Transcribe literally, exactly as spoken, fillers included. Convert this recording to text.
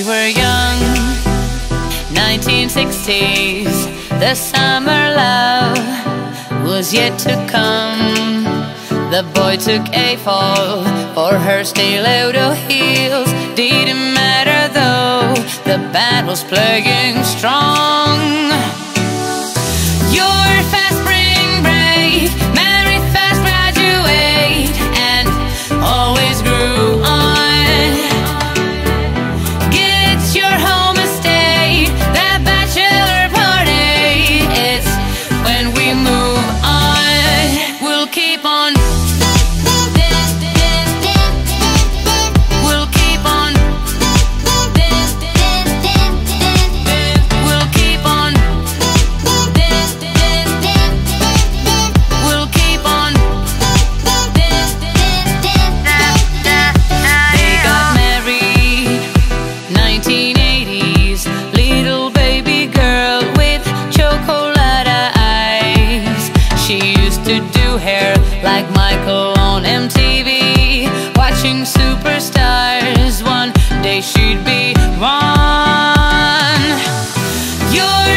were young, nineteen sixties, the summer love was yet to come. The boy took a fall for her stiletto heels. Didn't matter though, the band was playing strong. You're fast, spring break, married fast, graduate, and always grew on. Get your home estate, that bachelor party. It's when we move on, we'll keep on. We'll keep on. We'll keep on. We'll keep on. They got married, nineteen eighties, little baby girl with chocolate eyes. She used to do hair like Michael on M T V, watching superstars. One day she'd be one. You're